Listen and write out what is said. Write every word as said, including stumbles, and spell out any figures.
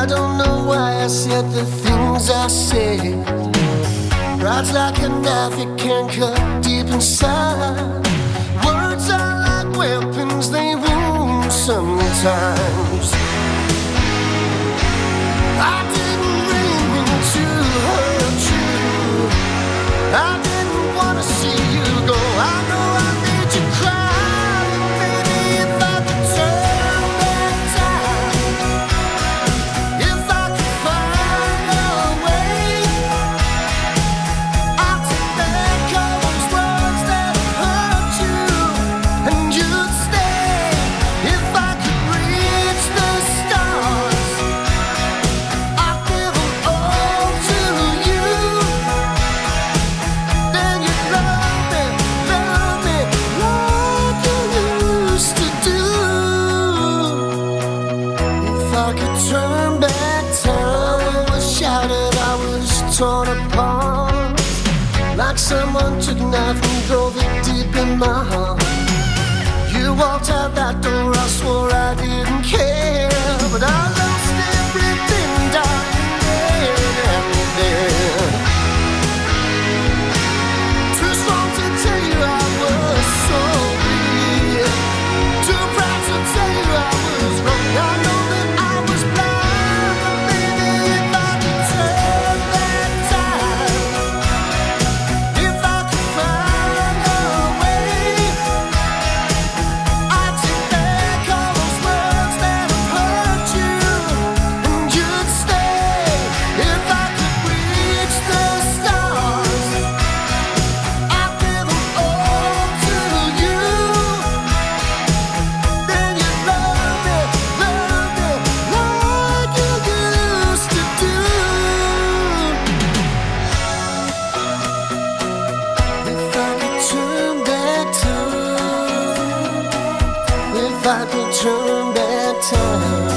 I don't know why I said the things I said. Pride's like a knife, it can cut deep inside. Words are like weapons, they wound sometimes. I didn't mean to hurt you. I didn't want to see you go. I know I made you cry, but baby, if I could turn back time, if I could find a way, I'd take back all those words that hurt you, and you'd stay. If I could reach the stars, I'd give them all to you. Then you'd love me, love me like you used to do. If I could turn back time, I was shattered, I was torn apart, like someone took a knife and drove it deep in my heart. You walked out that door, I swore I didn't care, but I lost everything dying there and there. Too strong to tell you I was sorry, too proud to tell you I was wrong. I know that I was blind, but baby, if I could turn back time, if I could find a way, I'd take back all those words that have hurt you, and you'd stay. If I could reach the stars, I'd give them all to you. Then you'd love me, love me like you used to do. If I could turn back time, if I could turn back time.